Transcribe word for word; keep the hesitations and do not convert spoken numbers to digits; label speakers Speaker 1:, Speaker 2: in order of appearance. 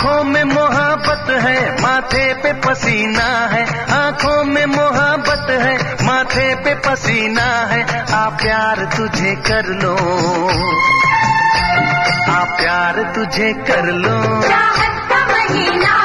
Speaker 1: आँखों में मोहब्बत है, माथे पे पसीना है, आँखों में मोहब्बत है, माथे पे पसीना है। आ प्यार तुझे कर लो, आ प्यार तुझे कर लो।
Speaker 2: चाहत का महीना